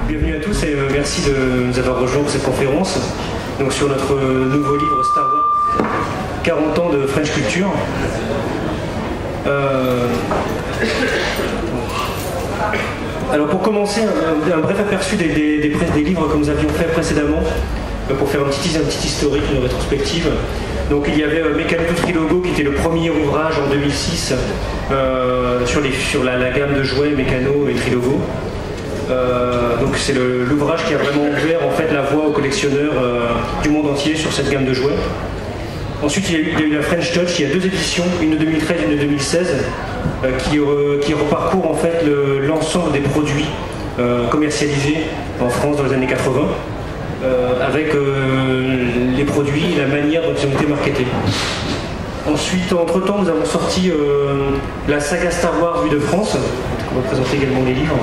Bienvenue à tous et merci de nous avoir rejoints pour cette conférence donc sur notre nouveau livre Star Wars, 40 ans de French Culture. Alors pour commencer, un bref aperçu des livres que nous avions fait précédemment, pour faire un petit historique, une rétrospective. Donc il y avait Mécano Trilogo qui était le premier ouvrage en 2006 sur la gamme de jouets Mécano et Trilogo. Donc c'est l'ouvrage qui a vraiment ouvert en fait la voie aux collectionneurs du monde entier sur cette gamme de jouets. Ensuite il y a eu la French Touch, il y a deux éditions, une de 2013 et une de 2016, qui reparcourent en fait l'ensemble des produits commercialisés en France dans les années 80, avec les produits et la manière dont ils ont été marketés. Ensuite, entre-temps, nous avons sorti la saga Star Wars vue de France, on va présenter également les livres.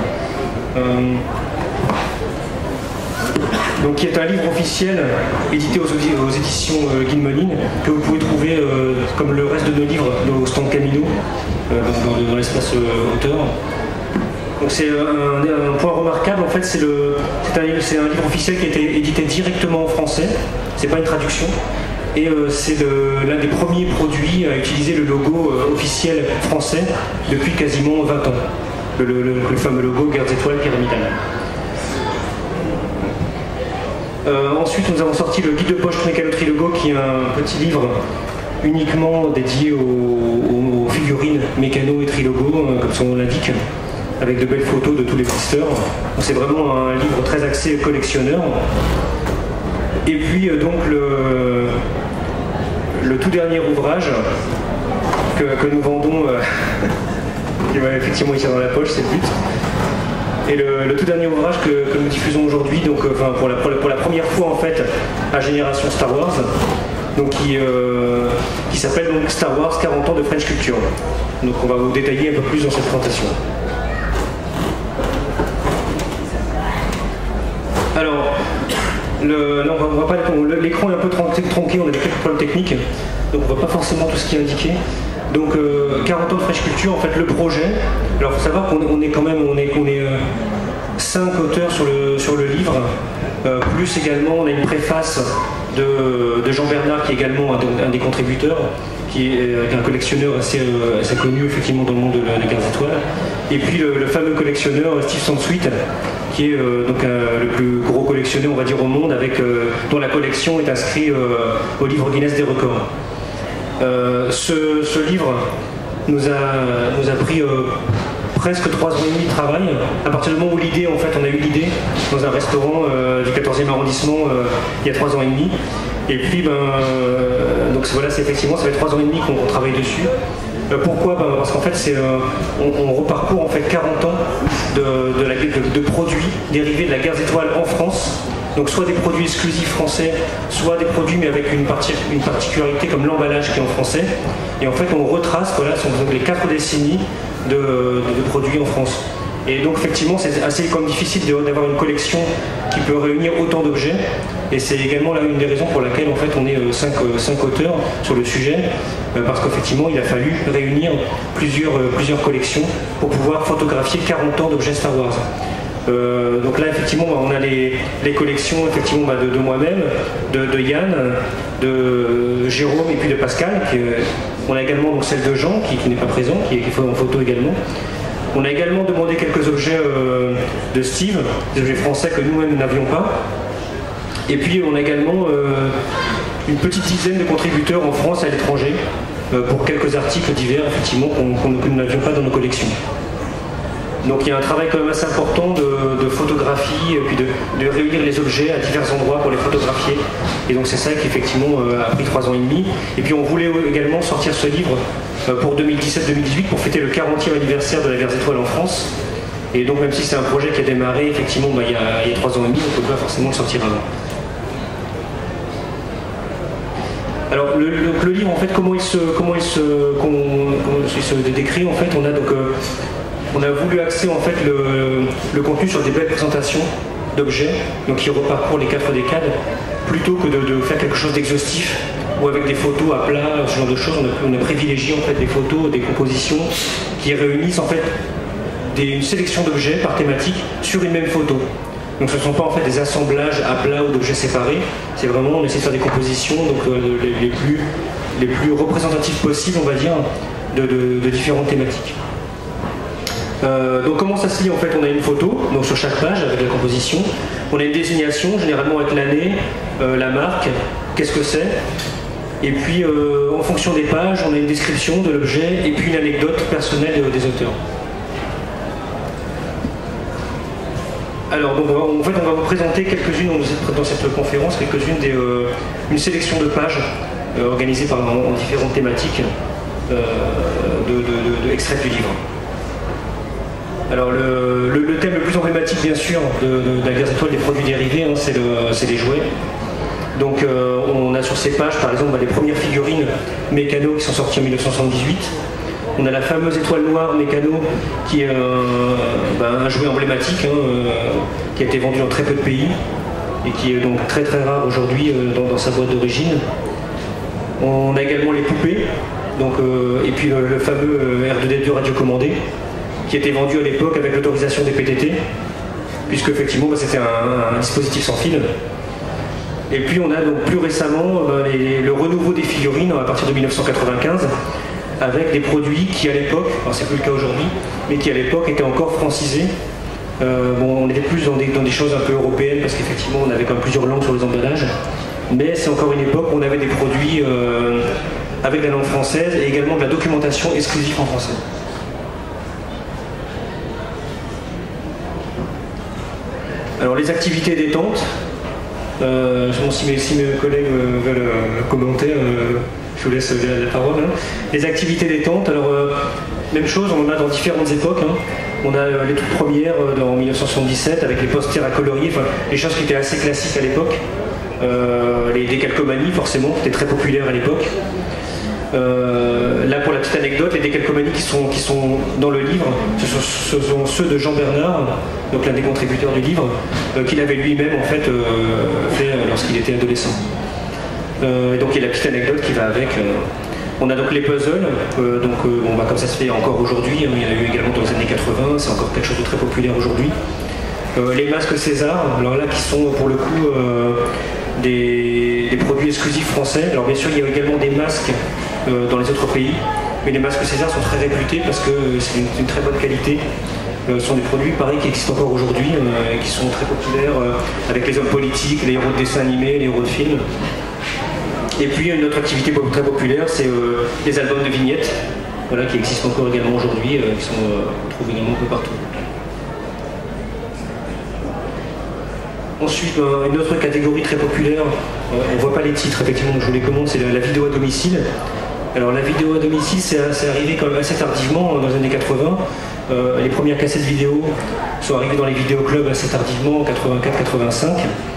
Donc, qui est un livre officiel édité aux éditions Guillemot, que vous pouvez trouver comme le reste de nos livres au stand Camino, dans l'espace auteur. Donc c'est un point remarquable, en fait c'est un livre officiel qui a été édité directement en français, c'est pas une traduction, et c'est l'un des premiers produits à utiliser le logo officiel français depuis quasiment 20 ans, le fameux logo Gardes étoiles pyramidal. Ensuite nous avons sorti le guide de poche Mécano Trilogo, qui est un petit livre uniquement dédié aux figurines Mécano et Trilogo, comme son nom l'indique, avec de belles photos de tous les testeurs. C'est vraiment un livre très axé collectionneur. Et puis donc le tout dernier ouvrage que nous vendons, qui va effectivement ici dans la poche, c'est le but. Et le tout dernier ouvrage que nous diffusons aujourd'hui, donc pour la première fois en fait à Génération Star Wars, donc qui s'appelle donc Star Wars 40 ans de French Culture. Donc on va vous détailler un peu plus dans cette présentation. Alors, l'écran est un peu tronqué, on a des quelques problèmes techniques, donc on ne voit pas forcément tout ce qui est indiqué. Donc 40 ans de French Culture, en fait le projet, alors il faut savoir qu'on est quand même, on est 5 auteurs sur le livre, plus également on a une préface de Jean Bernard qui est également un des contributeurs, qui est un collectionneur assez connu effectivement dans le monde de la Gardes étoiles, et puis le fameux collectionneur Steve Sansweet, qui est le plus gros collectionneur on va dire au monde, dont la collection est inscrite au livre Guinness des records. Ce livre nous a pris presque 3 ans et demi de travail, à partir du moment où on a eu l'idée dans un restaurant du 14e arrondissement il y a 3 ans et demi. Et puis donc voilà, effectivement ça fait 3 ans et demi qu'on travaille dessus. Pourquoi? Parce qu'en fait on reparcourt en fait 40 ans de produits dérivés de la Gardes étoiles en France. Donc soit des produits exclusifs français, soit des produits mais avec une particularité comme l'emballage qui est en français. Et en fait on retrace, voilà, sont les 4 décennies de produits en France. Et donc effectivement c'est assez comme difficile d'avoir une collection qui peut réunir autant d'objets. Et c'est également là une des raisons pour laquelle en fait on est 5 auteurs sur le sujet, parce qu'effectivement il a fallu réunir plusieurs collections pour pouvoir photographier 40 ans d'objets Star Wars. Donc là effectivement on a les collections effectivement de moi-même, de Yann, de Jérôme et puis de Pascal. On a également donc celle de Jean qui n'est pas présent, qui est en photo également. On a également demandé quelques objets de Steve, des objets français que nous-mêmes n'avions pas. Et puis on a également une petite dizaine de contributeurs en France et à l'étranger pour quelques articles divers effectivement que nous n'avions pas dans nos collections. Donc il y a un travail quand même assez important de photographie et puis de réunir les objets à divers endroits pour les photographier. Et donc c'est ça qui effectivement a pris 3 ans et demi. Et puis on voulait également sortir ce livre pour 2017-2018 pour fêter le 40e anniversaire de la Gardes étoiles en France. Et donc même si c'est un projet qui a démarré effectivement il y a 3 ans et demi, on ne peut pas forcément le sortir avant. Alors le livre en fait comment il se décrit en fait, on a voulu axer en fait le contenu sur des belles présentations d'objets, donc qui reparcourent les 4 décades, plutôt que de faire quelque chose d'exhaustif ou avec des photos à plat, ce genre de choses. On a privilégié en fait des photos, des compositions qui réunissent en fait une sélection d'objets par thématique sur une même photo. Donc ce ne sont pas en fait des assemblages à plat ou d'objets séparés, c'est vraiment, on essaie de faire des compositions donc, les plus représentatives possibles, on va dire, de différentes thématiques. Donc comment ça se lit en fait? On a une photo donc sur chaque page avec la composition, on a une désignation généralement avec l'année, la marque, qu'est-ce que c'est, et puis en fonction des pages on a une description de l'objet et puis une anecdote personnelle des auteurs. Alors donc en fait on va vous présenter quelques-unes dans cette conférence, une sélection de pages organisées en différentes thématiques extraits du livre. Alors le thème le plus emblématique bien sûr de la guerre des étoiles des produits dérivés, hein, c'est les jouets. Donc on a sur ces pages par exemple les premières figurines Mécano qui sont sorties en 1978. On a la fameuse étoile noire Mécano qui est un jouet emblématique qui a été vendu dans très peu de pays et qui est donc très très rare aujourd'hui dans sa boîte d'origine. On a également les poupées, donc, et puis le fameux R2D2 radiocommandé qui était vendu à l'époque avec l'autorisation des PTT, puisque effectivement c'était un dispositif sans fil. Et puis on a donc plus récemment le renouveau des figurines à partir de 1995 avec des produits qui à l'époque, alors c'est plus le cas aujourd'hui, mais qui à l'époque étaient encore francisés. On était plus dans des choses un peu européennes parce qu'effectivement on avait quand même plusieurs langues sur les emballages, mais c'est encore une époque où on avait des produits avec la langue française et également de la documentation exclusive en français. Alors les activités détente, si mes collègues veulent commenter, je vous laisse la parole. Hein. Les activités détente, alors même chose, on en a dans différentes époques. Hein. On a les toutes premières en 1977 avec les posters à colorier, enfin, les choses qui étaient assez classiques à l'époque. Les décalcomanies forcément, qui étaient très populaires à l'époque. Là pour la petite anecdote, les décalcomanies qui sont dans le livre, ce sont ceux de Jean Bernard, donc l'un des contributeurs du livre, qu'il avait lui-même en fait fait lorsqu'il était adolescent. Et donc il y a la petite anecdote qui va avec. On a donc les puzzles, comme ça se fait encore aujourd'hui, hein, il y en a eu également dans les années 80, c'est encore quelque chose de très populaire aujourd'hui. Les masques César, alors là qui sont pour le coup des produits exclusifs français. Alors bien sûr il y a également des masques dans les autres pays, mais les masques César sont très réputés parce que c'est une très bonne qualité. Ce sont des produits pareil qui existent encore aujourd'hui et qui sont très populaires avec les hommes politiques, les héros de dessins animés, les héros de films. Et puis une autre activité très populaire, c'est les albums de vignettes, voilà, qui existent encore également aujourd'hui, qui sont trouvés également un peu partout. Ensuite, une autre catégorie très populaire, on ne voit pas les titres effectivement, je vous les commande, c'est la vidéo à domicile. Alors la vidéo à domicile, c'est arrivé quand même assez tardivement, dans les années 80. Les premières cassettes vidéo sont arrivées dans les vidéoclubs assez tardivement, en 84-85.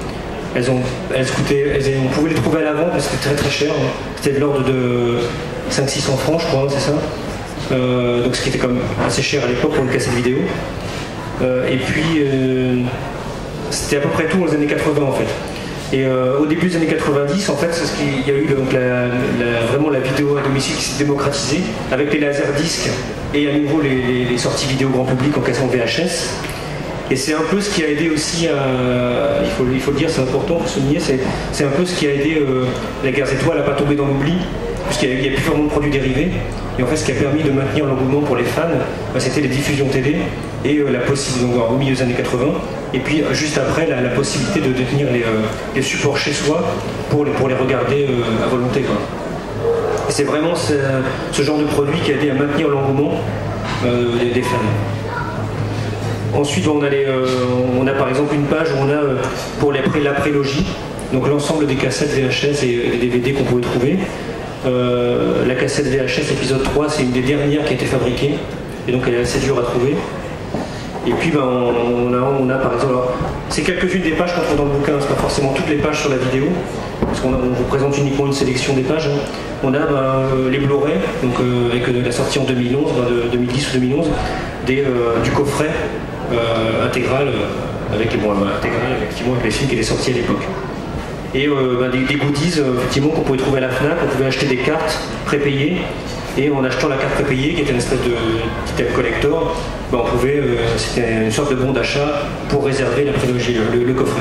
On pouvait les trouver à la vente, mais c'était très très cher. Hein. C'était de l'ordre de 500-600 francs, je crois, hein, c'est ça. Donc ce qui était quand même assez cher à l'époque pour une cassette vidéo. Et puis c'était à peu près tout dans les années 80 en fait. Et au début des années 90, en fait, c'est ce qu'il y a eu donc vraiment la vidéo à domicile qui s'est démocratisée avec les laserdiscs et à nouveau les sorties vidéo grand public en cassette en VHS. Et c'est un peu ce qui a aidé aussi à, il faut le dire, c'est important, il faut souligner, c'est un peu ce qui a aidé la guerre des étoiles à pas tomber dans l'oubli, puisqu'il n'y a plus vraiment de produits dérivés. Et en fait, ce qui a permis de maintenir l'engouement pour les fans, c'était les diffusions télé et la possibilité, donc, au milieu des années 80, et puis juste après, la possibilité de détenir les supports chez soi pour les regarder à volonté, quoi. Et c'est vraiment ce genre de produit qui a aidé à maintenir l'engouement des fans. Ensuite, on a par exemple une page où on a pour la prélogie, donc l'ensemble des cassettes VHS et des DVD qu'on pouvait trouver. La cassette VHS épisode 3, c'est une des dernières qui a été fabriquée, et donc elle est assez dure à trouver. Et puis on a par exemple, c'est quelques-unes des pages qu'on trouve dans le bouquin, c'est pas forcément toutes les pages sur la vidéo, parce qu'on vous présente uniquement une sélection des pages. Hein. On a les Blu-ray, donc avec la sortie en 2011, 2010 ou 2011, du coffret intégral avec les films qui étaient sortis à l'époque. Et des goodies effectivement qu'on pouvait trouver à la FNAC, on pouvait acheter des cartes prépayées Et en achetant la carte prépayée, qui était une espèce de item collector, ben, on pouvait, c'était une sorte de bon d'achat pour réserver la prélogie, le coffret.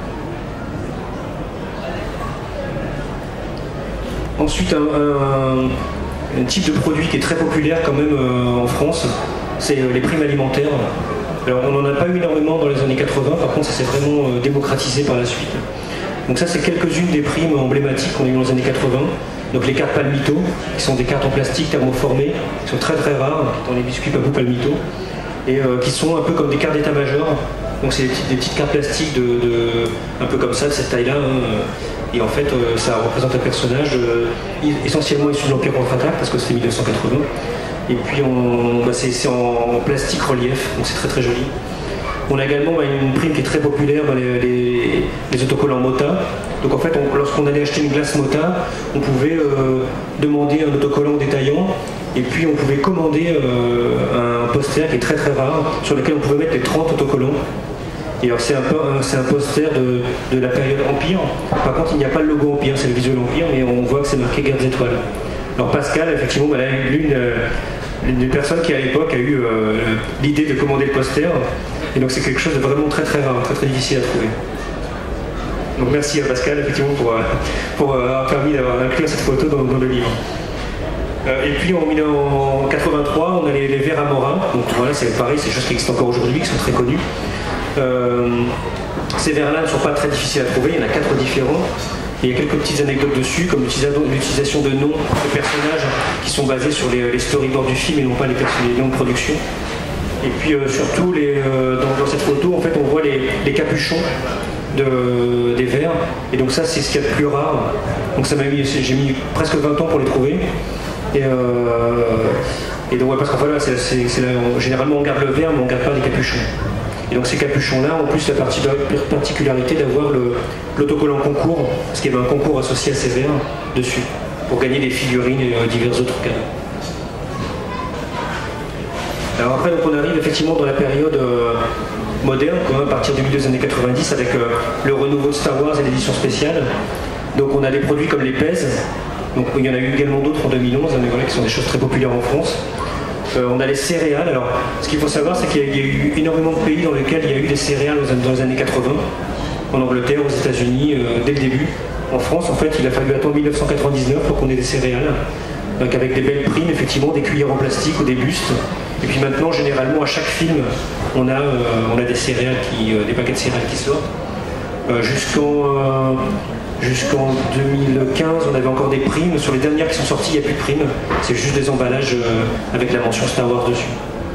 Ensuite, un type de produit qui est très populaire quand même en France, c'est les primes alimentaires. Alors on n'en a pas eu énormément dans les années 80, par contre ça s'est vraiment démocratisé par la suite. Donc ça c'est quelques-unes des primes emblématiques qu'on a eues dans les années 80. Donc les cartes Palmito, qui sont des cartes en plastique thermoformées, qui sont très très rares dans les biscuits Papou Palmito, et qui sont un peu comme des cartes d'état-major. Donc c'est des petites cartes plastiques un peu comme ça, de cette taille-là. Hein. Et en fait, ça représente un personnage essentiellement issu de l'Empire contre-attaque, parce que c'était 1980. Et puis c'est en plastique relief, donc c'est très très joli. On a également une prime qui est très populaire dans les autocollants Mota. Donc en fait, lorsqu'on allait acheter une glace Mota, on pouvait demander un autocollant détaillant, et puis on pouvait commander un poster qui est très très rare, sur lequel on pouvait mettre les 30 autocollants. Et alors c'est un poster de la période Empire. Par contre, il n'y a pas le logo Empire, c'est le visuel Empire, mais on voit que c'est marqué Guerre des Étoiles. Alors Pascal, effectivement, elle a eu l'une des personnes qui à l'époque a eu l'idée de commander le poster. Et donc c'est quelque chose de vraiment très très rare, très très difficile à trouver. Donc merci à Pascal, effectivement, pour avoir permis d'avoir inclus cette photo dans le livre. Et puis en 1983, on a les verres Amora. Donc voilà, c'est pareil, c'est des choses qui existent encore aujourd'hui, qui sont très connues. Ces verres-là ne sont pas très difficiles à trouver, il y en a 4 différents. Et il y a quelques petites anecdotes dessus, comme l'utilisation de noms de personnages qui sont basés sur les storyboards du film et non pas les noms de production. Et puis surtout, dans cette photo, en fait, on voit les capuchons des verres. Et donc ça, c'est ce qu'il y a de plus rare. Donc j'ai mis presque 20 ans pour les trouver. Et donc ouais, parce qu'en fait, généralement on garde le verre, mais on ne garde pas les capuchons. Et donc ces capuchons-là ont plus la particularité d'avoir l'autocollant concours, parce qu'il y avait un concours associé à ces verres dessus, pour gagner des figurines et divers autres cadeaux. Alors après, donc, on arrive effectivement dans la période moderne, à partir du milieu des années 90, avec le renouveau de Star Wars et l'édition spéciale. Donc on a des produits comme les PES, donc il y en a eu également d'autres en 2011, mais voilà, qui sont des choses très populaires en France. On a les céréales. Alors, ce qu'il faut savoir, c'est qu'il y a eu énormément de pays dans lesquels il y a eu des céréales dans les années 80. En Angleterre, aux États-Unis, dès le début. En France, en fait, il a fallu attendre 1999 pour qu'on ait des céréales. Donc avec des belles primes, effectivement, des cuillères en plastique ou des bustes. Et puis maintenant, généralement, à chaque film, on a des céréales, des paquets de céréales qui sortent. Jusqu'en 2015, on avait encore des primes. Sur les dernières qui sont sorties, il n'y a plus de primes. C'est juste des emballages avec la mention Star Wars dessus.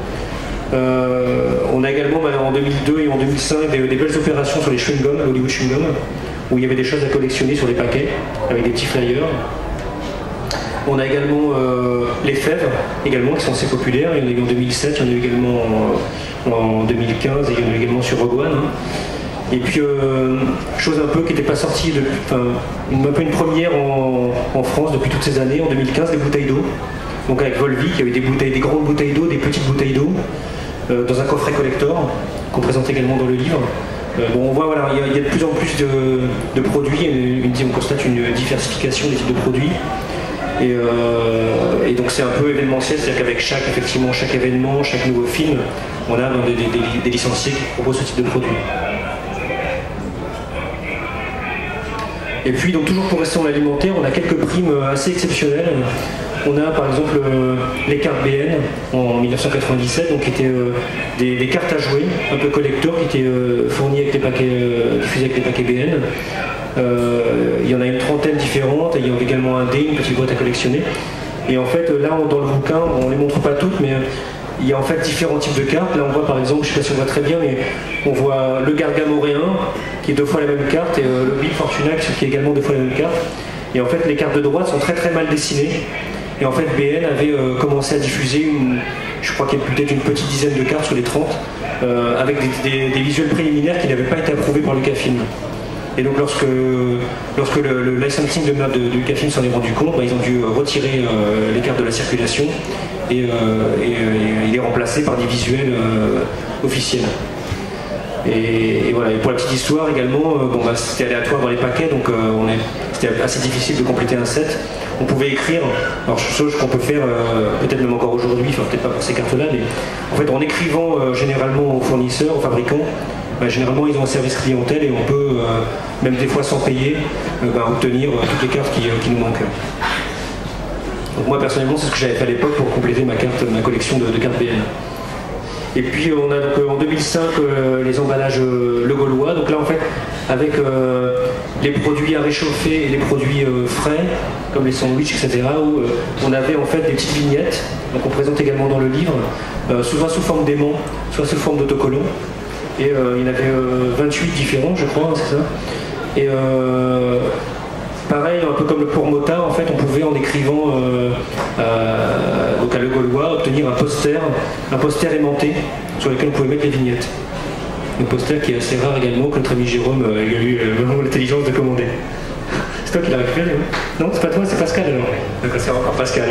On a également en 2002 et en 2005 des belles opérations sur les chewing-gums, Hollywood chewing-gum, où il y avait des choses à collectionner sur les paquets, avec des petits flyers. On a également les fèves, également, qui sont assez populaires. Il y en a eu en 2007, il y en a eu également en 2015, et il y en a eu également sur Rogue One. Et puis, chose un peu qui n'était pas sortie, un peu une première en France depuis toutes ces années, en 2015, les bouteilles d'eau. Donc avec Volvic, il y avait des grandes bouteilles d'eau, des petites bouteilles d'eau, dans un coffret collector, qu'on présente également dans le livre. Bon, on voit, voilà, il y a de plus en plus de produits, on constate une diversification des types de produits. Et donc c'est un peu événementiel, c'est-à-dire qu'avec chaque événement, chaque nouveau film, on a des licenciés qui proposent ce type de produit. Et puis, donc toujours pour rester dans l'alimentaire, on a quelques primes assez exceptionnelles. On a par exemple les cartes BN en 1997, donc qui étaient des cartes à jouer, un peu collector, qui étaient fournies avec des paquets, diffusées avec des paquets BN. Il y en a une trentaine différentes, et il y a également un dé, une petite boîte à collectionner. Et en fait, là, dans le bouquin, on ne les montre pas toutes, mais il y a en fait différents types de cartes. Là, on voit par exemple, je ne sais pas si on voit très bien, mais on voit le Gargamoréen, qui est 2 fois la même carte, et le Bill Fortuna, qui est également 2 fois la même carte. Et en fait, les cartes de droite sont très très mal dessinées. Et en fait, BN avait commencé à diffuser, je crois qu'il y a peut-être une petite dizaine de cartes sur les 30, avec des visuels préliminaires qui n'avaient pas été approuvés par Lucasfilm. Et donc lorsque le licensing de Lucasfilm s'en est rendu compte, ils ont dû retirer les cartes de la circulation et les remplacer par des visuels officiels. Et voilà, et pour la petite histoire également, c'était aléatoire dans les paquets, donc c'était assez difficile de compléter un set. on pouvait écrire, alors chose qu'on peut faire peut-être même encore aujourd'hui, enfin peut-être pas pour ces cartes-là, mais en fait en écrivant généralement aux fournisseurs, aux fabricants, généralement ils ont un service clientèle et on peut, même des fois sans payer, obtenir toutes les cartes qui nous manquent. Donc moi personnellement c'est ce que j'avais fait à l'époque pour compléter ma collection de cartes BN. Et puis on a donc en 2005 les emballages Le Gaulois, donc là en fait avec les produits à réchauffer et les produits frais, comme les sandwichs, etc., où on avait en fait des petites vignettes, donc on présente également dans le livre, souvent sous forme d'aimant, soit sous forme d'autocollant. Et il y en avait 28 différents, je crois, c'est ça. Et pareil, un peu comme le pour motard, en fait, on pouvait en écrivant donc à Le Gaulois obtenir un poster aimanté sur lequel on pouvait mettre les vignettes. Un poster qui est assez rare également, que notre ami Jérôme a eu vraiment l'intelligence de commander. C'est toi qui l'as récupéré, non? Non, c'est pas toi, c'est Pascal alors. D'accord, c'est encore Pascal.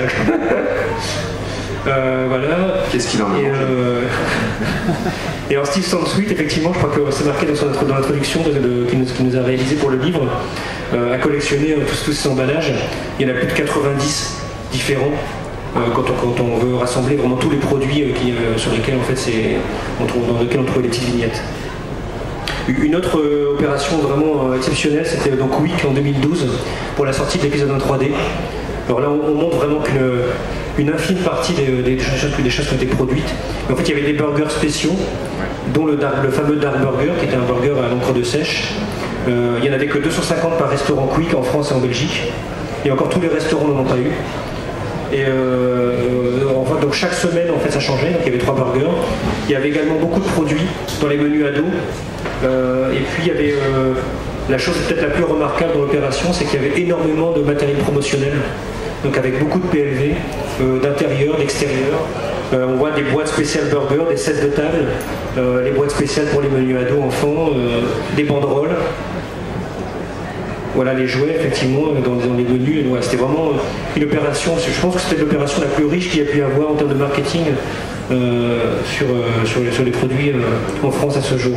Voilà. Qu'est-ce qu'il en a Et alors Steve Sansweet, effectivement, je crois que c'est marqué dans l'introduction qu'il nous a réalisé pour le livre, a collectionné tous ces emballages. Il y en a plus de 90 différents quand on veut rassembler vraiment tous les produits sur lesquels en fait dans lesquels on trouve les petites vignettes. Une autre opération vraiment exceptionnelle, c'était donc Week en 2012 pour la sortie de l'épisode 1 3D. Alors là, on montre vraiment qu'une infime partie des choses qui ont été produites. Mais en fait, il y avait des burgers spéciaux, dont le fameux Dark Burger, qui était un burger à l'encre de sèche. Il n'y en avait que 250 par restaurant Quick en France et en Belgique. Et encore tous les restaurants n'en ont pas eu. Et enfin, donc chaque semaine, en fait, ça changeait. Donc il y avait 3 burgers. Il y avait également beaucoup de produits dans les menus ados. Et puis il y avait la chose peut-être la plus remarquable dans l'opération, c'est qu'il y avait énormément de matériel promotionnel. Donc avec beaucoup de PLV, d'intérieur, d'extérieur. On voit des boîtes spéciales burgers, des sets de table, les boîtes spéciales pour les menus ados enfants, des banderoles. Voilà les jouets effectivement dans les menus. Ouais, c'était vraiment une opération, je pense que c'était l'opération la plus riche qu'il y a pu avoir en termes de marketing sur les produits en France à ce jour.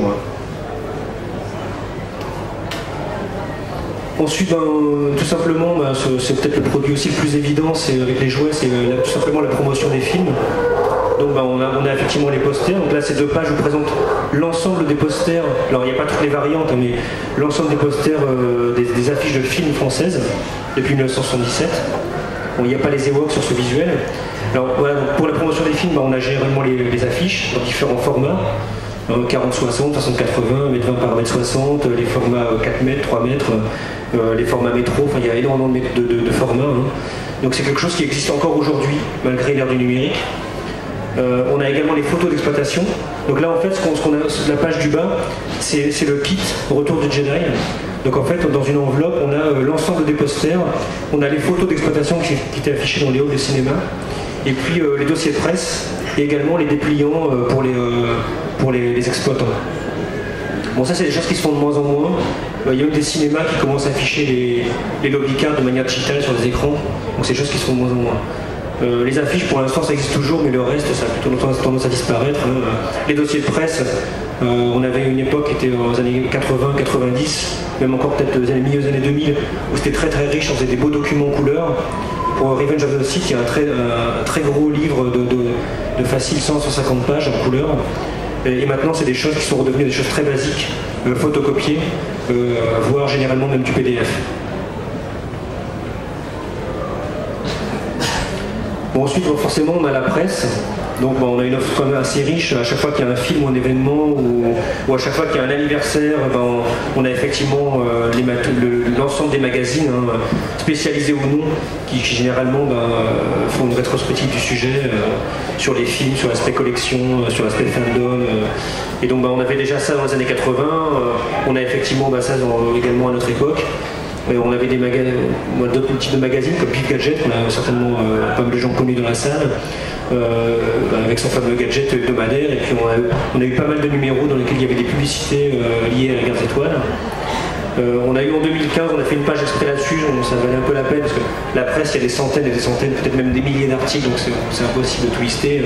Ensuite, tout simplement, c'est peut-être le produit aussi le plus évident, c'est avec les jouets, c'est tout simplement la promotion des films. Donc on a effectivement les posters. Donc là, ces 2 pages vous présentent l'ensemble des posters. Alors il n'y a pas toutes les variantes, mais l'ensemble des posters des affiches de films françaises depuis 1977. Bon, il n'y a pas les Ewoks sur ce visuel. Alors voilà, donc, pour la promotion des films, on a généralement les affiches dans différents formats. 40-60, 60-80, 1m20 par 1m60, les formats 4 mètres, 3 mètres, les formats métro, enfin il y a énormément de formats. Donc c'est quelque chose qui existe encore aujourd'hui, malgré l'ère du numérique. On a également les photos d'exploitation. Donc là en fait, ce qu'on a sur la page du bas, c'est le kit Retour du Jedi. Donc en fait, dans une enveloppe, on a l'ensemble des posters, on a les photos d'exploitation qui étaient affichées dans les halls des cinémas, et puis les dossiers de presse, et également les dépliants pour les exploitants. Bon, ça c'est des choses qui se font de moins en moins. Il y a même des cinémas qui commencent à afficher les lobby cards de manière digitale sur les écrans, donc c'est des choses qui se font de moins en moins. Les affiches pour l'instant ça existe toujours, mais le reste ça a plutôt tendance à disparaître. Les dossiers de presse, on avait une époque qui était aux années 80, 90, même encore peut-être milieu des années 2000, où c'était très très riche, on faisait des beaux documents en couleur. Pour Revenge of the Sith, il y a un très gros livre de facile 100-150 pages en couleur. Et maintenant, c'est des choses qui sont redevenues des choses très basiques, photocopiées, voire généralement même du PDF. Bon, ensuite, forcément, on a la presse. Donc on a une offre quand même assez riche. À chaque fois qu'il y a un film ou un événement, ou à chaque fois qu'il y a un anniversaire, on a effectivement l'ensemble des magazines, spécialisés ou non, qui généralement font une rétrospective du sujet sur les films, sur l'aspect collection, sur l'aspect fandom. Et donc on avait déjà ça dans les années 80, on a effectivement ça également à notre époque. On avait d'autres types de magazines comme Pif Gadget, qu'on a certainement pas mal de gens connus dans la salle, avec son fameux gadget hebdomadaire, et puis on a eu pas mal de numéros dans lesquels il y avait des publicités liées à la guerre des étoiles. On a eu en 2015, on a fait une page exprès là-dessus, ça valait un peu la peine parce que la presse, il y a des centaines et des centaines, peut-être même des milliers d'articles, donc c'est impossible de tout lister.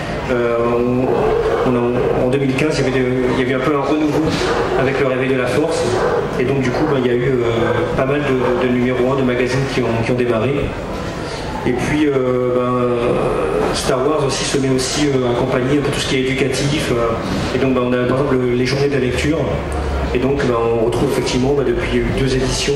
En 2015, il y avait un peu un renouveau avec le réveil de la force, et donc du coup il y a eu pas mal de numéros 1 de magazines qui ont démarré. Et puis Star Wars aussi se met aussi à accompagner un peu tout ce qui est éducatif. Et donc on a par exemple les journées de la lecture. Et donc on retrouve effectivement depuis 2 éditions.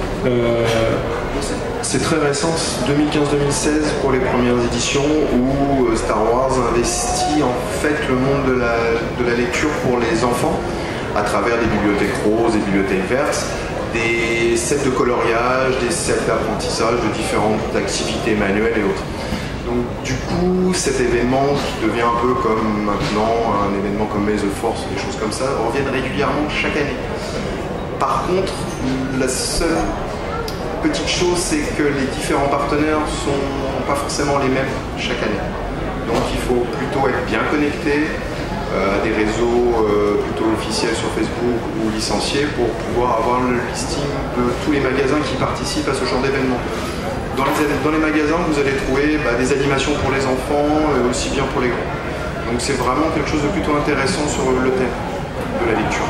C'est très récent, 2015-2016 pour les premières éditions, où Star Wars investit en fait le monde de la lecture pour les enfants à travers des bibliothèques roses, des bibliothèques vertes, des sets de coloriage, des sets d'apprentissage de différentes activités manuelles et autres. Donc du coup, cet événement qui devient un peu comme maintenant un événement comme May the Force, des choses comme ça, reviennent régulièrement chaque année. Par contre, la seule petite chose, c'est que les différents partenaires ne sont pas forcément les mêmes chaque année. Donc il faut plutôt être bien connecté à des réseaux plutôt officiels sur Facebook ou licenciés pour pouvoir avoir le listing de tous les magasins qui participent à ce genre d'événement. Dans les magasins, vous allez trouver des animations pour les enfants, aussi bien pour les grands. Donc c'est vraiment quelque chose de plutôt intéressant sur le thème de la lecture.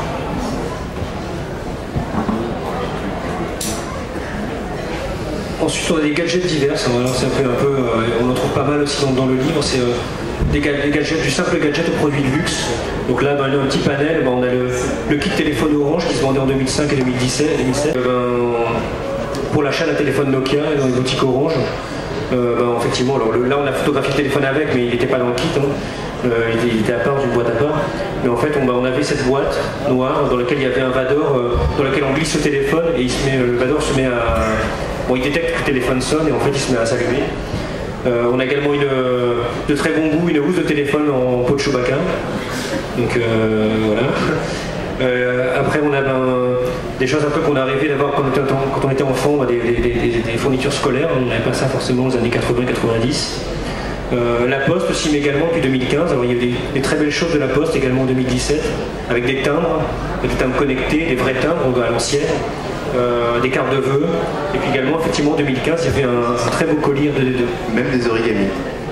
Ensuite, on a des gadgets divers. Alors, c'est un peu, on en trouve pas mal aussi dans le livre. C'est des gadgets, du simple gadget au produit de luxe. Donc là, un petit panel. On a le kit téléphone Orange qui se vendait en 2005 et 2017. Pour l'achat d'un téléphone Nokia dans les boutiques Orange. Effectivement, alors, là, on a photographié le téléphone avec, mais il n'était pas dans le kit. Il était à part, d'une boîte à part. Mais en fait, on avait cette boîte noire dans laquelle il y avait un Vador, dans laquelle on glisse le téléphone et le Vador se met à... Bon, il détecte que le téléphone sonne et en fait il se met à s'allumer. On a également de très bon goût une housse de téléphone en peau de Chewbacca. Donc voilà. Après on a des choses un peu qu'on a rêvé d'avoir quand on était enfant, des fournitures scolaires. On n'avait pas ça forcément aux années 80-90. La Poste aussi, mais également depuis 2015. Alors il y a des très belles choses de la Poste également en 2017, avec des timbres connectés, des vrais timbres à l'ancienne. Des cartes de vœux, et puis également effectivement en 2015 il y avait un très beau colis R2D2. Même des origamis.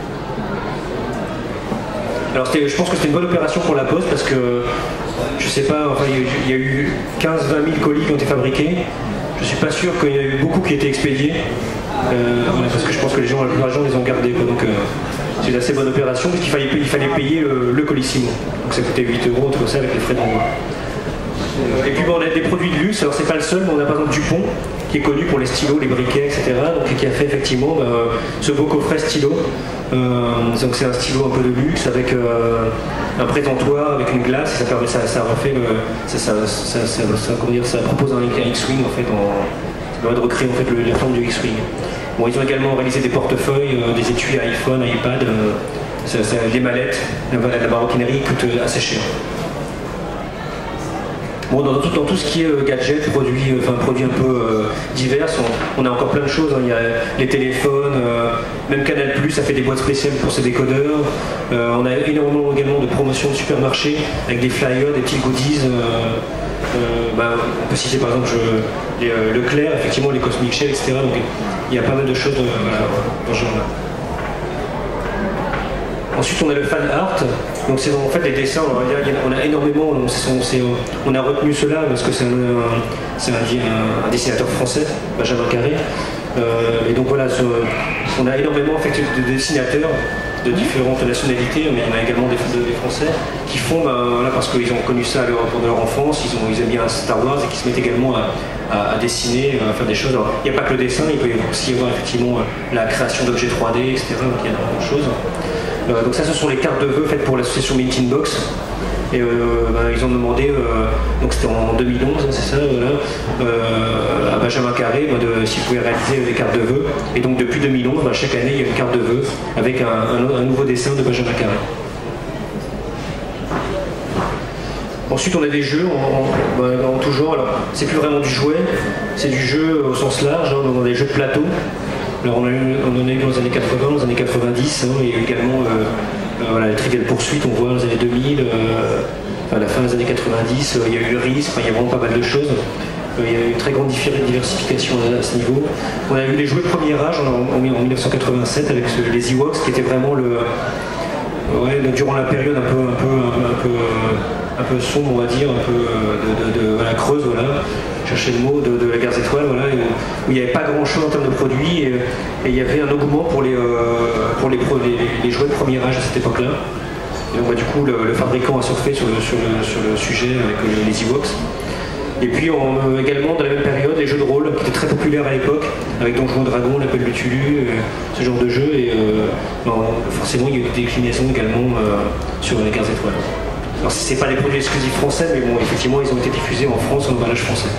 Alors je pense que c'était une bonne opération pour la Poste parce que je sais pas, enfin il y a eu 15-20 000 colis qui ont été fabriqués. Je suis pas sûr qu'il y en a eu beaucoup qui étaient expédiés. Parce que je pense que la plupart des gens les ont gardés. Donc c'est une assez bonne opération parce qu'il fallait payer le colissimo. Donc ça coûtait 8 €, tout ça avec les frais d'envoi. Et puis on a des produits de luxe, alors c'est pas le seul, mais on a par exemple Dupont qui est connu pour les stylos, les briquets, etc. Donc, qui a fait effectivement ce beau coffret stylo. Donc c'est un stylo un peu de luxe avec un présentoir, avec une glace, et ça propose un X-Wing en fait, ça permet de recréer en fait la forme du X-Wing. Bon, ils ont également réalisé des portefeuilles, des étuis iPhone, iPad, des mallettes, la maroquinerie coûte assez cher. Bon, dans tout ce qui est gadgets, produits un peu divers, on a encore plein de choses. Il y a les téléphones, même Canal+, ça fait des boîtes spéciales pour ses décodeurs. On a énormément également de promotions de supermarchés avec des flyers, des petits goodies. On peut citer par exemple Leclerc, effectivement les Cosmic Shell, etc. Donc il y a pas mal de choses dans ce genre-là. Ensuite, on a le fan art, donc c'est en fait les dessins. On a énormément, on a retenu cela parce que c'est un dessinateur français, Benjamin Carré. Et donc voilà, on a énormément en fait, de dessinateurs de différentes nationalités, mais il y en a également des Français qui font, parce qu'ils ont connu ça pendant leur enfance, ils aiment bien Star Wars et qui se mettent également à dessiner, à faire des choses. Alors, il n'y a pas que le dessin, il peut aussi y avoir effectivement la création d'objets 3D, etc. Donc il y a énormément de choses. Donc ça, ce sont les cartes de vœux faites pour l'association Mint in Box. Et ils ont demandé, donc c'était en 2011, c'est ça, à Benjamin Carré s'il pouvait réaliser des cartes de vœux. Et donc depuis 2011, chaque année, il y a une carte de vœux avec un nouveau dessin de Benjamin Carré. Ensuite, on a des jeux en tout genre. Alors, c'est plus vraiment du jouet, c'est du jeu au sens large, dans des jeux de plateau. Alors, on en a eu dans les années 80, dans les années 90, il y a eu également la Trivial Poursuite, on voit dans les années 2000, à la fin des années 90, il y a eu le risque, il y a vraiment pas mal de choses. Il y a eu une très grande diversification à ce niveau. On a eu les jouets de premier âge en 1987 avec les Ewoks qui étaient vraiment durant la période un peu un peu sombre, on va dire, un peu voilà, creuse, voilà, chercher le mot, de la guerre des étoiles, voilà, où il n'y avait pas grand chose en termes de produits, et il y avait un engouement pour les jouets de premier âge à cette époque-là. Et donc du coup le fabricant a surfé sur le sujet avec les Ewoks. Et puis également dans la même période les jeux de rôle qui étaient très populaires à l'époque, avec Donjons et Dragons, l'Appel de Cthulhu, ce genre de jeu, et forcément il y a eu des déclinaisons également sur les guerres étoiles. Alors c'est pas des produits exclusifs français, mais bon, effectivement ils ont été diffusés en France en emballage français.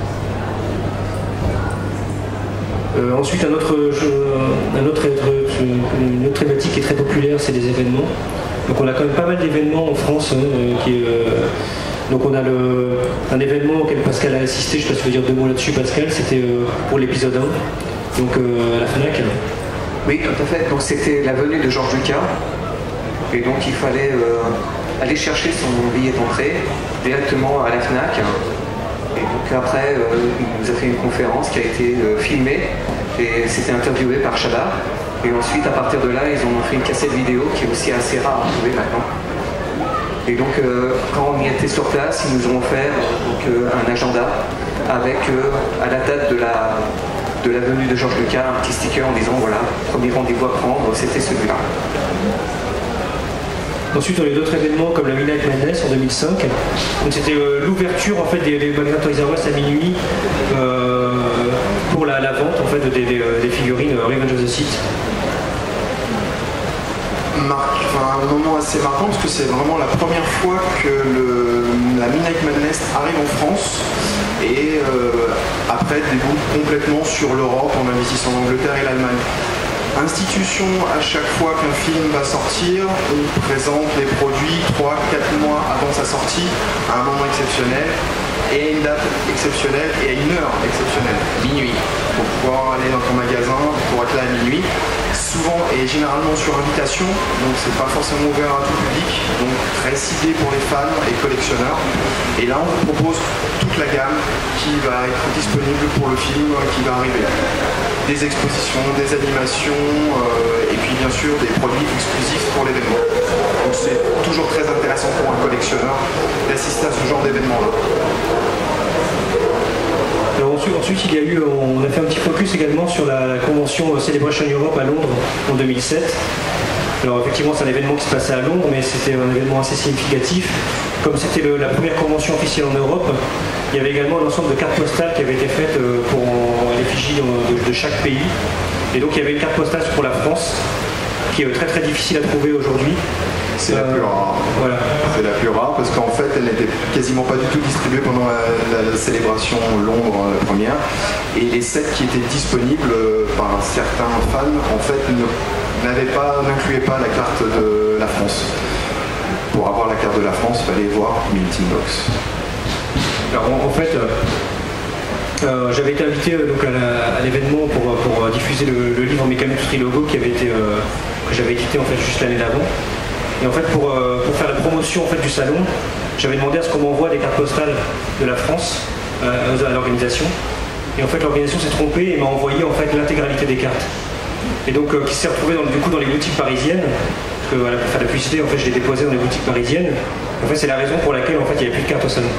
Ensuite une autre thématique qui est très populaire, c'est les événements. Donc on a quand même pas mal d'événements en France donc on a un événement auquel Pascal a assisté, je ne sais pas si tu veux dire deux mots là-dessus Pascal, c'était pour l'épisode 1, donc à la FNAC. Oui, tout à fait, donc c'était la venue de Georges Lucas, et donc il fallait aller chercher son billet d'entrée directement à la FNAC, et donc après il nous a fait une conférence qui a été filmée, et c'était interviewé par Chabat, et ensuite à partir de là ils ont fait une cassette vidéo qui est aussi assez rare à trouver maintenant. Et donc quand on y était sur place, ils nous ont offert un agenda avec à la date de la venue de Georges Lucas un petit sticker en disant voilà, premier rendez-vous à prendre, c'était celui-là. Ensuite on a eu d'autres événements comme la Midnight Madness en 2005. Donc c'était l'ouverture en fait des magasins Toys R Us à minuit pour la vente en fait des figurines Revenge of the Sith. Un moment assez marquant parce que c'est vraiment la première fois que la Midnight Madness arrive en France, et après déboule complètement sur l'Europe en investissant l'Angleterre et l'Allemagne. Institution, à chaque fois qu'un film va sortir, on présente les produits 3-4 mois avant sa sortie à un moment exceptionnel, et à une date exceptionnelle et à une heure exceptionnelle, minuit, pour pouvoir aller dans ton magasin, pour être là à minuit. Souvent et généralement sur invitation, donc c'est pas forcément ouvert à tout public, donc très ciblé pour les fans et collectionneurs. Et là on vous propose toute la gamme qui va être disponible pour le film qui va arriver. Des expositions, des animations, et puis bien sûr des produits exclusifs pour l'événement. Donc c'est toujours très intéressant pour un collectionneur d'assister à ce genre d'événement-là. Alors ensuite il y a eu, on a fait un petit focus également sur la convention Celebration Europe à Londres en 2007. Alors effectivement c'est un événement qui se passait à Londres, mais c'était un événement assez significatif. Comme c'était la première convention officielle en Europe, il y avait également un ensemble de cartes postales qui avaient été faites pour l'effigie de chaque pays. Et donc il y avait une carte postale pour la France, qui est très très difficile à trouver aujourd'hui. C'est la plus rare. Voilà. C'est la plus rare parce qu'en fait elle n'était quasiment pas du tout distribuée pendant la célébration Londres première, et les sets qui étaient disponibles par certains fans en fait n'incluaient pas la carte de la France. Pour avoir la carte de la France, il fallait voir Melting Box. Alors en fait j'avais été invité donc à l'événement pour diffuser le livre Mécanique Trilogo que j'avais édité en fait juste l'année d'avant. Et en fait, pour faire la promotion en fait, du salon, j'avais demandé à ce qu'on m'envoie des cartes postales de la France à l'organisation. Et en fait, l'organisation s'est trompée et m'a envoyé en fait l'intégralité des cartes. Et donc, qui s'est retrouvé dans les boutiques parisiennes. Parce que voilà, pour faire de la publicité, en fait, je l'ai déposé dans les boutiques parisiennes. En fait, c'est la raison pour laquelle en fait, il n'y avait plus de cartes au salon.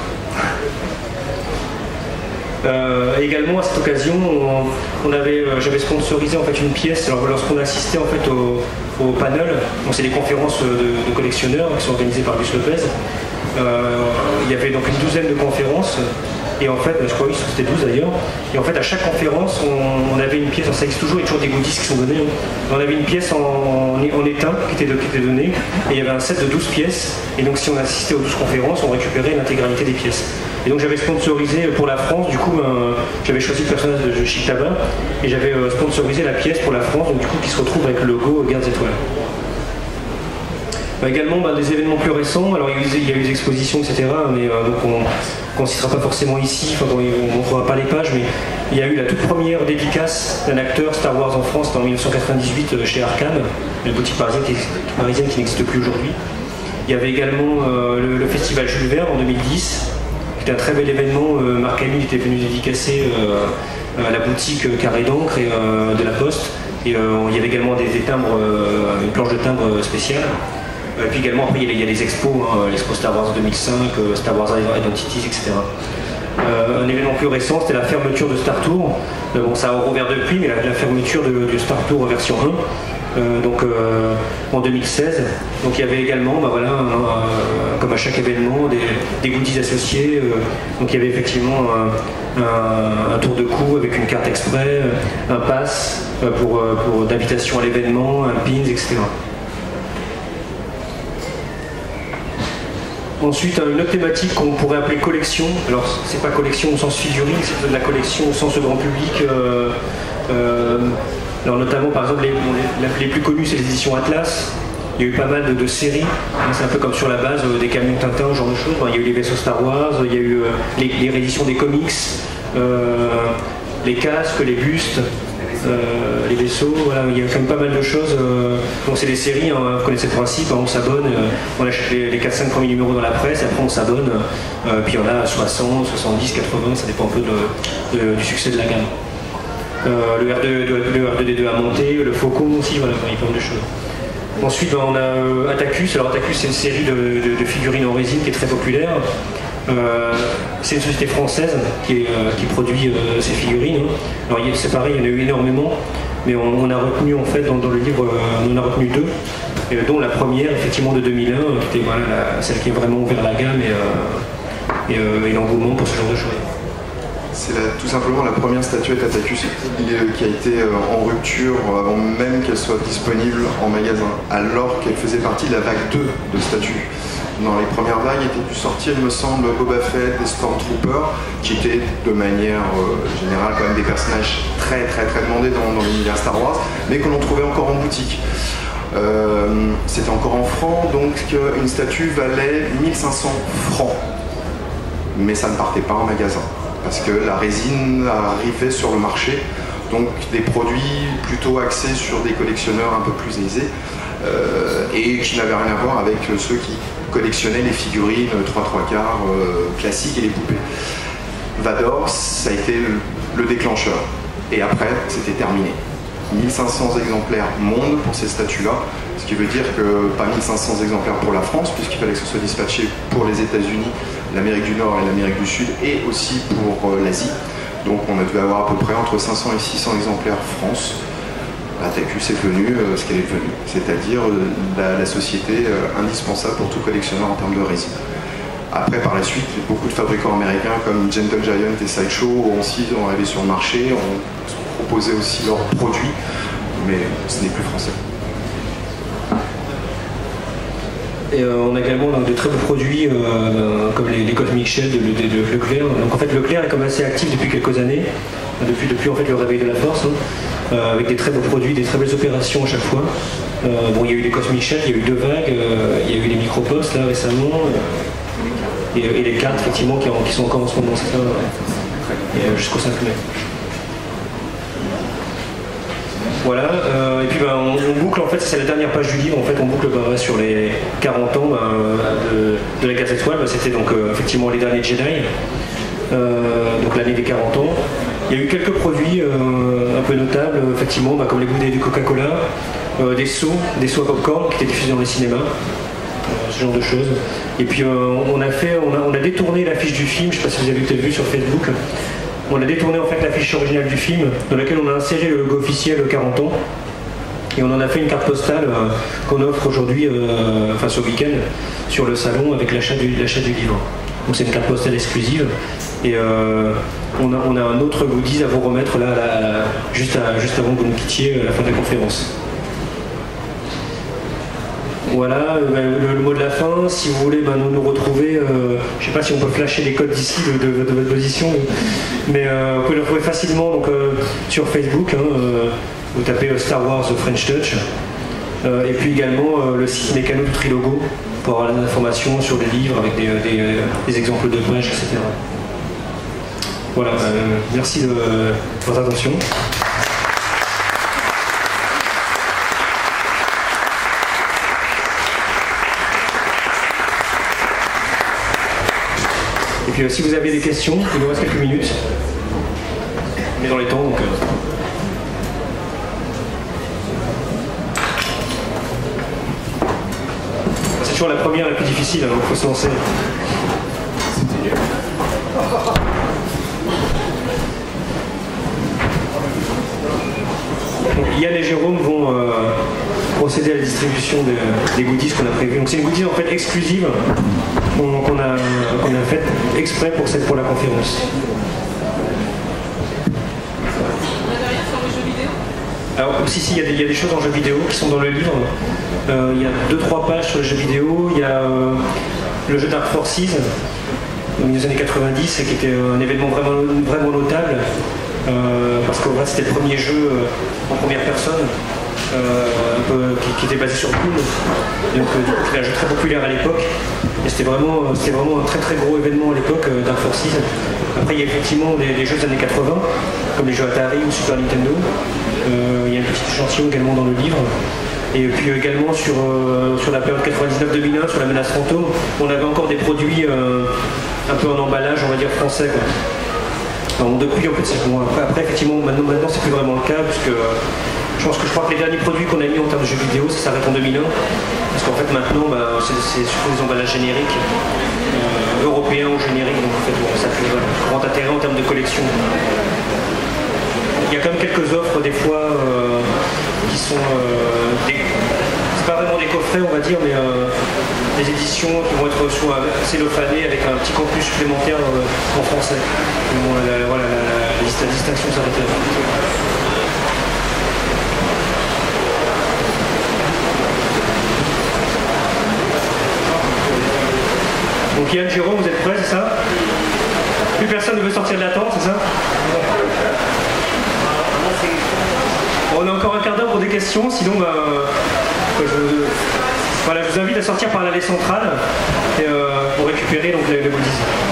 Également à cette occasion, j'avais sponsorisé en fait une pièce. Alors lorsqu'on assistait en fait au panel, donc c'est des conférences de collectionneurs qui sont organisées par Gus Lopez. Il y avait donc une douzaine de conférences, et en fait, je crois que c'était 12 d'ailleurs. Et en fait, à chaque conférence, on avait une pièce. Ça existe toujours, il y a toujours des goodies qui sont donnés. On avait une pièce en étain qui était donnée, et il y avait un set de 12 pièces. Et donc, si on assistait aux 12 conférences, on récupérait l'intégralité des pièces. Et donc j'avais sponsorisé pour la France, du coup j'avais choisi le personnage de Chic Tabac, et j'avais sponsorisé la pièce pour la France, donc du coup qui se retrouve avec le logo Guerre des Étoiles. Également des événements plus récents, alors il y a eu des expositions etc, mais donc on ne citera pas forcément ici, on ne montrera pas les pages, mais il y a eu la toute première dédicace d'un acteur Star Wars en France en 1998 chez Arkham, la boutique parisienne qui n'existe plus aujourd'hui. Il y avait également le festival Jules Verne en 2010. C'était un très bel événement. Marc Hamill était venu dédicacer à la boutique Carré d'encre et de la Poste. Et il y avait également des timbres, une planche de timbre spéciale. Et puis également, après, il y a des expos, hein, l'expo Star Wars 2005, Star Wars Identities, etc. Un événement plus récent, c'était la fermeture de Star Tour. Bon, ça a rouvert depuis, mais la fermeture de Star Tour version 1, en 2016. Donc il y avait également, voilà, comme à chaque événement, des goodies associés. Donc il y avait effectivement un tour de cou avec une carte exprès, un pass d'invitation à l'événement, un pins, etc. Ensuite, une autre thématique qu'on pourrait appeler collection. Alors, c'est pas collection au sens figurine, c'est de la collection au sens grand public. Alors, notamment, par exemple, les plus connus, c'est les éditions Atlas. Il y a eu pas mal de séries. C'est un peu comme sur la base des camions Tintin, ce genre de choses. Il y a eu les vaisseaux Star Wars, il y a eu les rééditions des comics, les casques, les bustes. Les vaisseaux, voilà, il y a quand même pas mal de choses. Donc c'est des séries, hein, vous connaissez le principe, hein, on s'abonne, on achète les 4-5 premiers numéros dans la presse, et après on s'abonne, puis on a 60, 70, 80, ça dépend un peu du succès de la gamme. Le R2D2 à monter, le Faucon aussi, voilà, il y a pas mal de choses. Ensuite, on a Atacus. Alors Atacus, c'est une série de figurines en résine qui est très populaire. C'est une société française qui produit ces figurines. Alors c'est pareil, il y en a eu énormément, mais on a retenu en fait dans le livre, on en a retenu deux, dont la première effectivement de 2001, qui était celle qui a vraiment ouvert la gamme et l'engouement pour ce genre de choses. C'est tout simplement la première statuette Atacus qui a été en rupture avant même qu'elle soit disponible en magasin, alors qu'elle faisait partie de la vague 2 de statues. Dans les premières vagues étaient dû sortir, il me semble, Boba Fett, des Stormtroopers, qui étaient de manière générale quand même des personnages très demandés dans l'univers Star Wars, mais que l'on trouvait encore en boutique. C'était encore en francs, donc une statue valait 1500 francs. Mais ça ne partait pas en magasin, parce que la résine arrivait sur le marché, donc des produits plutôt axés sur des collectionneurs un peu plus aisés, et qui n'avaient rien à voir avec ceux qui collectionnaient les figurines 3/4 classiques et les poupées. Vador, ça a été le déclencheur. Et après, c'était terminé. 1500 exemplaires monde pour ces statues-là, ce qui veut dire que pas 1500 exemplaires pour la France, puisqu'il fallait que ce soit dispatché pour les États-Unis, l'Amérique du Nord et l'Amérique du Sud, et aussi pour l'Asie. Donc on a dû avoir à peu près entre 500 et 600 exemplaires France. Atacus est devenue ce qu'elle est devenue, c'est-à-dire la société indispensable pour tout collectionneur en termes de résine. Après, par la suite, beaucoup de fabricants américains comme Gentle Giant et Sideshow aussi ont arrivé sur le marché, ont proposé aussi leurs produits, mais ce n'est plus français. Et on a également de très beaux produits comme les codes Michel de Leclerc. Donc en fait Leclerc est comme assez actif depuis quelques années, depuis en fait le réveil de la force, avec des très beaux produits, des très belles opérations à chaque fois. Bon, il y a eu les codes Michel, il y a eu 2 vagues, il y a eu les micropostes là récemment, et les cartes effectivement qui sont encore en ce moment, c'est ça, jusqu'au 5 mai. Voilà, et puis on boucle, en fait, c'est la dernière page du livre, en fait, on boucle sur les 40 ans de la 4 étoiles, c'était donc effectivement les derniers Jedi, donc l'année des 40 ans. Il y a eu quelques produits un peu notables, effectivement, comme les bouteilles de Coca-Cola, des seaux à popcorn qui étaient diffusés dans les cinémas, ce genre de choses. Et puis on a détourné l'affiche du film, je ne sais pas si vous avez peut-être vu sur Facebook. On a détourné en fait l'affiche originale du film, dans laquelle on a inséré le logo officiel 40 ans. Et on en a fait une carte postale qu'on offre aujourd'hui, enfin ce week-end, sur le salon avec l'achat du livre. Donc c'est une carte postale exclusive. Et on a un autre goodies à vous remettre là, juste avant que vous nous quittiez à la fin de la conférence. Voilà, le mot de la fin, si vous voulez nous retrouver, je ne sais pas si on peut flasher les codes d'ici de votre position, mais vous pouvez le retrouver facilement donc, sur Facebook, vous tapez Star Wars The French Touch, et puis également le site Mécano du Trilogo pour avoir des informations sur les livres avec des exemples de pages, etc. Voilà, merci de votre attention. Et puis si vous avez des questions, il nous reste quelques minutes. On est dans les temps, donc... toujours la première la plus difficile, donc il faut se lancer. Donc, Yann et Jérôme vont procéder à la distribution des goodies qu'on a prévues. Donc c'est une goodies en fait exclusive qu'on a faite exprès pour la conférence. Alors si, il y a des choses en jeux vidéo qui sont dans le livre. Il y a 2-3 pages sur les jeux vidéo. Il y a le jeu Dark Forces dans les années 90 et qui était un événement vraiment notable parce qu'en fait c'était le premier jeu en première personne qui était basé sur Doom. Donc c'était un jeu très populaire à l'époque et c'était vraiment un très très gros événement à l'époque, Dark Forces. Après il y a effectivement des jeux des années 80 comme les jeux Atari ou Super Nintendo. Il y a un petit échantillon également dans le livre. Et puis également sur la période 99-2001, sur la menace fantôme, on avait encore des produits un peu en emballage, on va dire français, quoi. Alors, depuis, en fait, bon, après effectivement, maintenant c'est plus vraiment le cas, puisque je crois que les derniers produits qu'on a mis en termes de jeux vidéo, ça s'arrête en 2001. Parce qu'en fait maintenant, c'est surtout des emballages génériques, européens ou génériques, donc en fait, bon, ça fait grand intérêt en termes de collection. Il y a quand même quelques offres des fois qui sont c'est pas vraiment des coffrets on va dire, mais des éditions qui vont être soit cellophanées avec un petit campus supplémentaire en français. Bon, voilà, la distinction s'arrête là. Donc Yann, Jérôme, vous êtes prêts, c'est ça? Plus personne ne veut sortir de la tente, c'est ça? On a encore un quart d'heure pour des questions, sinon je vous invite à sortir par l'allée centrale et pour récupérer donc, le goodies.